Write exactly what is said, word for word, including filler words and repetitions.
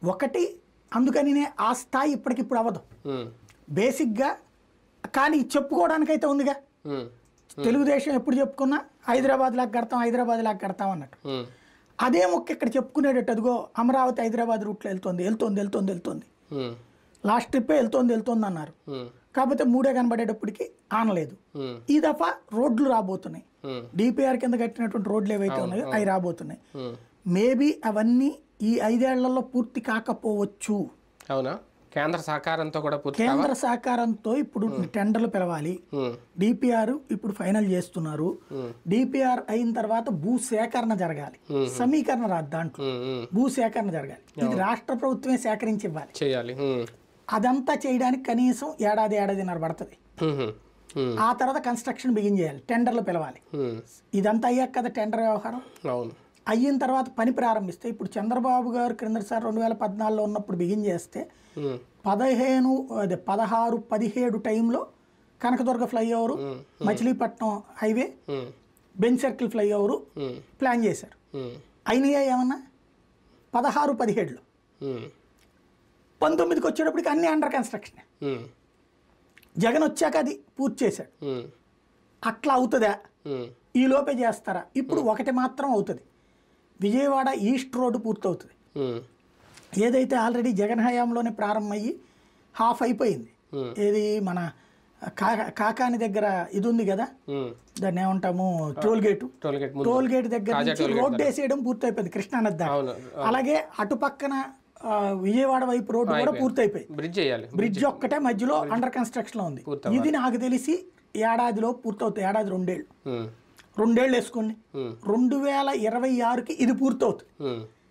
ఒకటి అందుకని ఆ స్థాయి ఇప్పటికిప్పుడు అవ్వదు బేసిక్గా. కానీ చెప్పుకోవడానికైతే ఉందిగా, తెలుగుదేశం ఎప్పుడు చెప్పుకున్నా హైదరాబాద్ లాగా కడతాం హైదరాబాద్ లాగా కడతాం అన్నట్టు. అదే మొక్క ఇక్కడ చెప్పుకునేటట్టు అదిగో అమరావతి హైదరాబాద్ రూట్లో వెళ్తుంది వెళ్తుంది వెళ్తుంది వెళ్తుంది లాస్ట్ ట్రిప్పే వెళ్తుంది వెళ్తుంది అన్నారు. కాకపోతే మూడే కనబడేటప్పటికి ఆనలేదు. ఈ దఫా రోడ్లు రాబోతున్నాయి, డిపిఆర్ కింద కట్టినటువంటి రోడ్లు ఏవైతే ఉన్నాయో అవి రాబోతున్నాయి. మేబీ అవన్నీ ఈ ఐదేళ్లలో పూర్తి కాకపోవచ్చు. అవునా? కేంద్ర సహకారంతో కూడా కేంద్ర సహకారంతో ఇప్పుడు టెండర్లు పిలవాలి. డిపిఆర్ ఇప్పుడు ఫైనల్ చేస్తున్నారు. డిపిఆర్ అయిన తర్వాత భూ సేకరణ జరగాలి, సమీకరణ రాదు దాంట్లో, భూ సేకరణ జరగాలి. ఇది రాష్ట్ర ప్రభుత్వమే సేకరించి ఇవ్వాలి చేయాలి. అదంతా చేయడానికి కనీసం ఏడాది ఏడాదిన్నర పడుతుంది. ఆ తర్వాత కన్స్ట్రక్షన్ బిగిన్ చేయాలి, టెండర్లు పిలవాలి. ఇదంతా అయ్యాక కదా టెండర్ వ్యవహారం. అయిన తర్వాత పని ప్రారంభిస్తే ఇప్పుడు చంద్రబాబు గారు క్రిందసారి రెండు వేల పద్నాలుగులో ఉన్నప్పుడు బిగిన్ చేస్తే పదిహేను అదే పదహారు పదిహేడు టైంలో Kanakadurga flyover, Machilipatnam highway, Benz circle flyover plan చేశారు. అయినాయా ఏమన్నా? పదహారు పదిహేడులో. పంతొమ్మిదికి వచ్చేటప్పటికి అన్ని అండర్ కన్స్ట్రక్షన్. జగన్ వచ్చాక అది పూర్తి చేశాడు. అట్లా అవుతుందా? ఈ లోపే చేస్తారా? ఇప్పుడు ఒకటి మాత్రం అవుతుంది, విజయవాడ ఈస్ట్ రోడ్డు పూర్తవుతుంది. ఏదైతే ఆల్రెడీ జగన్ హయాంలోనే ప్రారంభమయ్యి హాఫ్ అయిపోయింది. ఏది మన కాకాని దగ్గర ఇది ఉంది కదా, దాన్ని ఏమంటాము, టోల్ గేటు. టోల్ గేట్ దగ్గర నుంచి రోడ్డు వేసేయడం పూర్తి అయిపోయింది కృష్ణానది దాకా. అలాగే అటు పక్కన విజయవాడ వైపు రోడ్డు కూడా పూర్తి అయిపోయింది. బ్రిడ్జ్ ఒక్కటే మధ్యలో అండర్ కన్స్ట్రక్షన్ లో ఉంది. ఇది నాకు తెలిసి ఏడాదిలో పూర్తవుతుంది, ఏడాది రెండేళ్ళు రెండేళ్ళు వేసుకోండి. రెండు వేల ఇరవై ఆరుకి ఇది పూర్తవుతుంది.